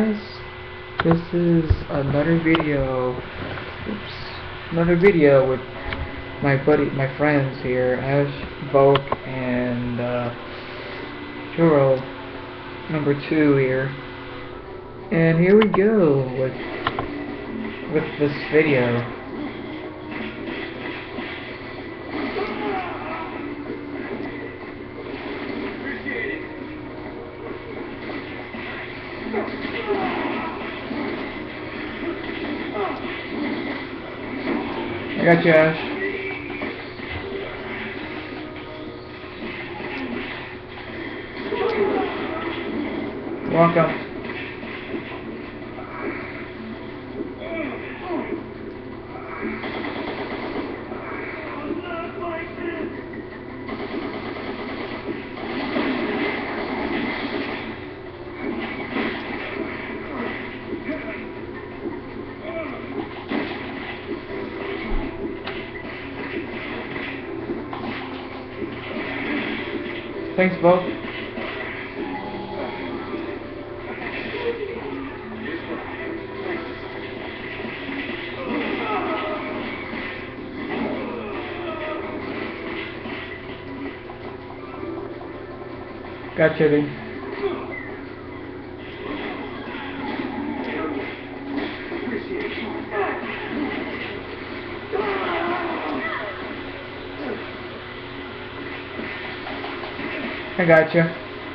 guys, this is another video. Oops, another video with my friends here, Ash, Volk, and Churro number 2 here. And here we go with this video. I got you, Ash. You're welcome. Thanks, Bo. Gotcha, dude. I gotcha.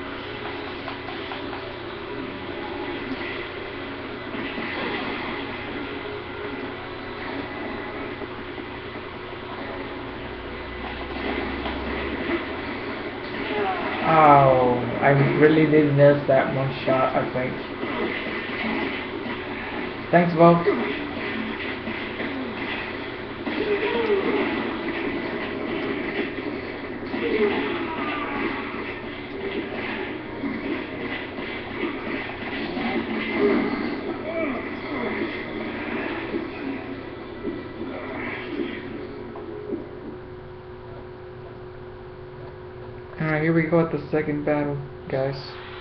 Oh, I really did miss that one shot, I think. Thanks, Volk. Alright, here we go at the second battle, guys.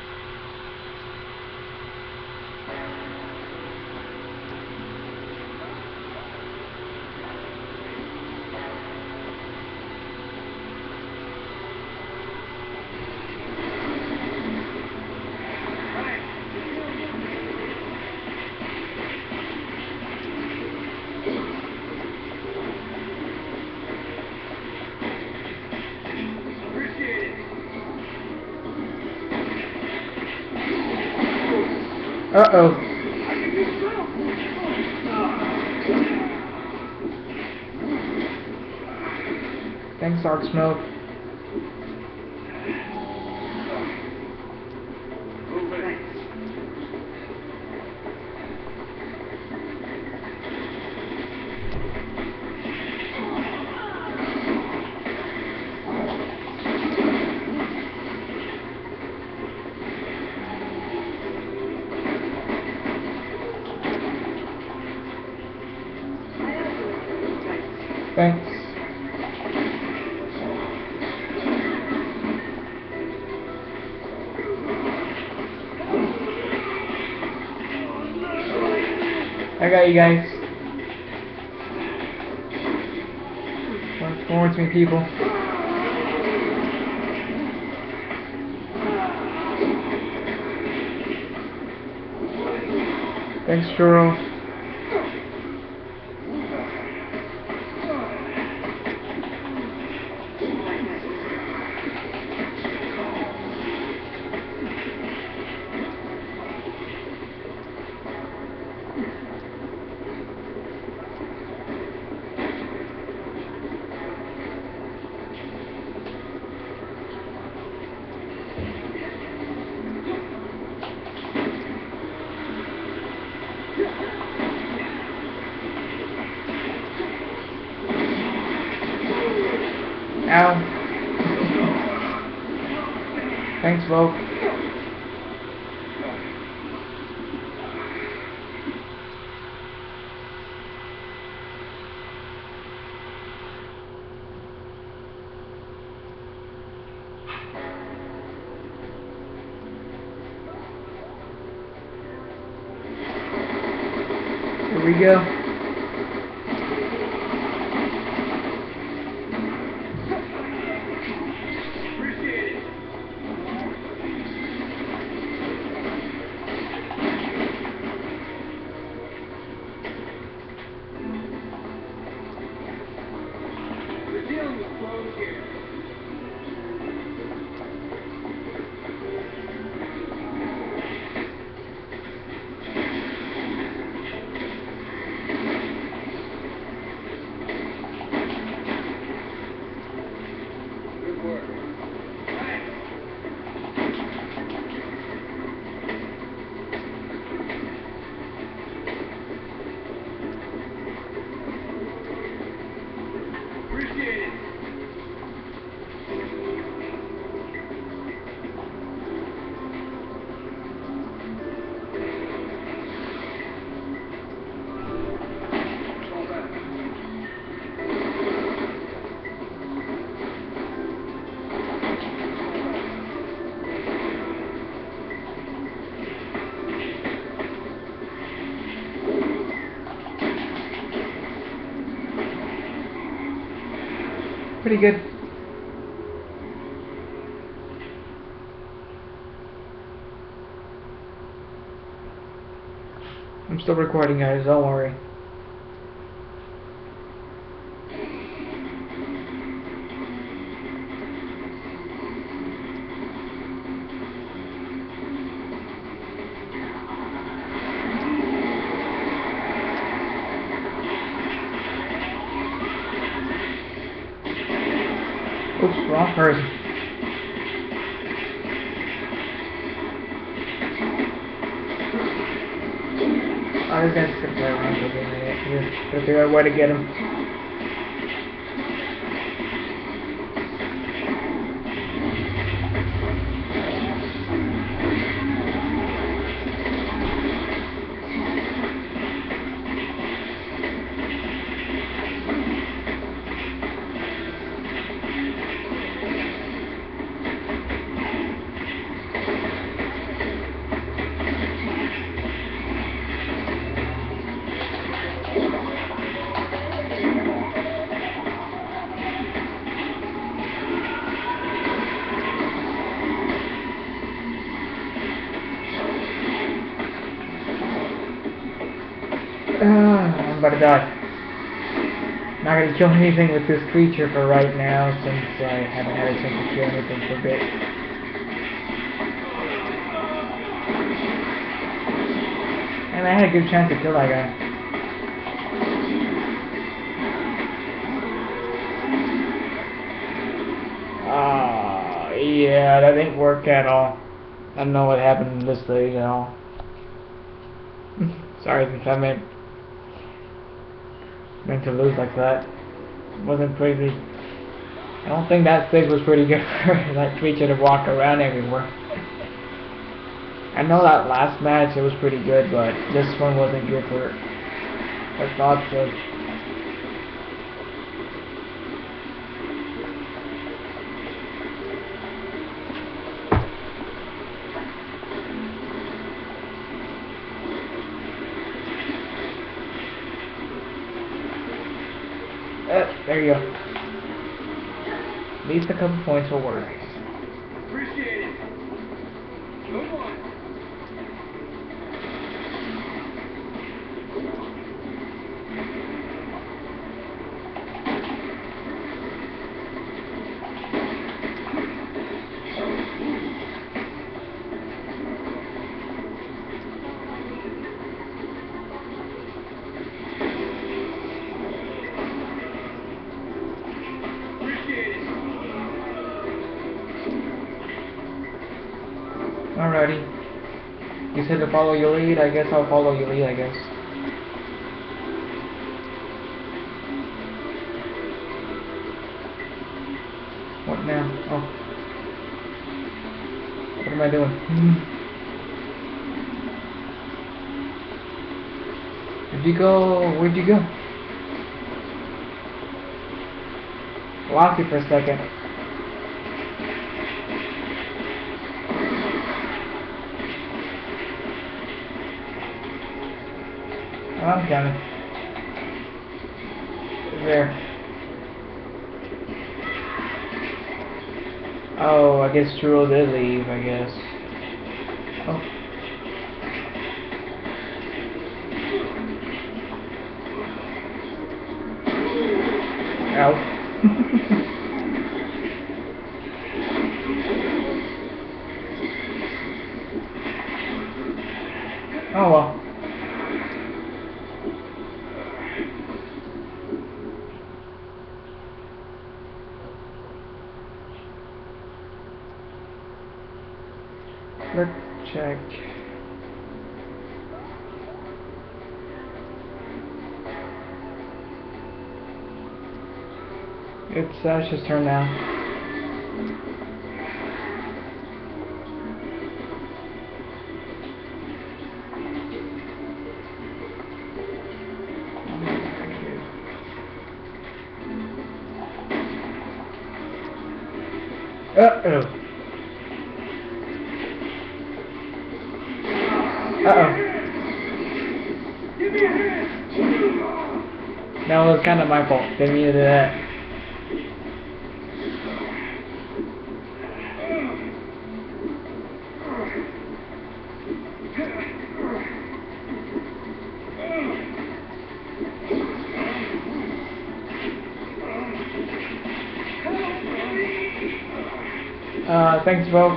Uh-oh. Thanks, Arc Smoke. Thanks. I got you guys. Run towards me, people. Thanks, Churro. Ow. Thanks, Volk. Here we go. Pretty good. I'm still recording, guys, don't worry. Oops, wrong person. Oh, this guy's gonna play around for a minute. Here, gotta figure out where to get him. I'm about to die. Not gonna kill anything with this creature for right now, since I haven't had a chance to kill anything for a bit. And I had a good chance to kill that guy. Yeah, that didn't work at all. I don't know what happened in this stage at all. Sorry if I meant to lose like that. It wasn't pretty. I don't think that stage was pretty good for that creature to walk around everywhere. I know that last match it was pretty good, but this one wasn't good for thought sake. There you go. At least a couple points will work. Appreciate it. Move on. Alrighty. You said to follow your lead, I guess I'll follow your lead, I guess. What now? Oh. What am I doing? Where'd you go? Where'd you go? Lost you for a second. I'm coming. There. Oh, I guess Churro did leave, I guess. Oh. Ow. Oh well. Let's check. It's Ash's turn now. Uh-oh. Uh-oh. Give me a hand. That was kind of my fault. Didn't mean to do that. Thanks, Bo.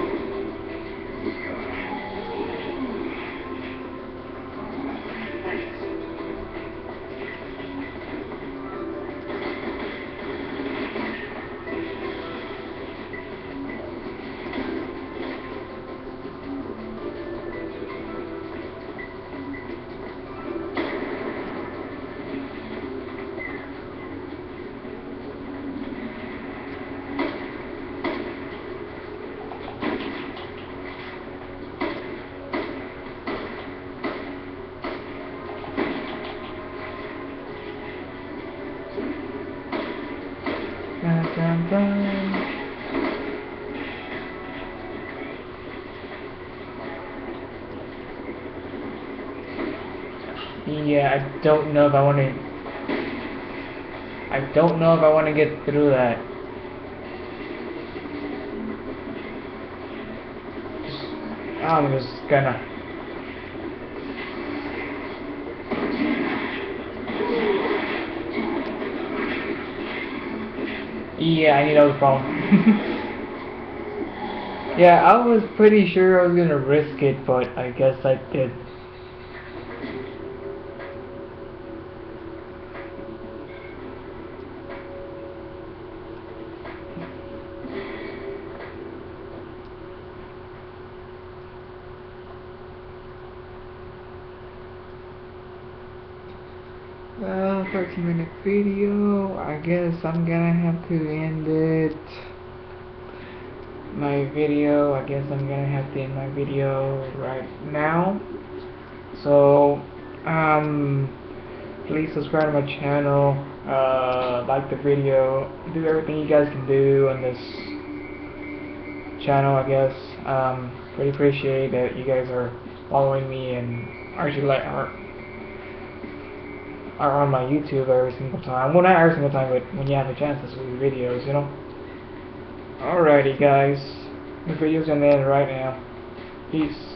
Dun, dun, dun. Yeah, I don't know if I want to. I don't know if I want to get through that. I'm just gonna. Yeah, I need another phone. Yeah, I was pretty sure I was gonna risk it, but I guess I did. Well, 13-minute video. I guess I'm gonna have to end it. My video. I guess I'm gonna have to end my video right now. So, please subscribe to my channel. Like the video. Do everything you guys can do on this channel. I guess. Pretty appreciate that you guys are following me and actually are on my YouTube every single time. Well, not every single time, but when you have a chance to see videos, you know. Alrighty, guys. The video's gonna end right now. Peace.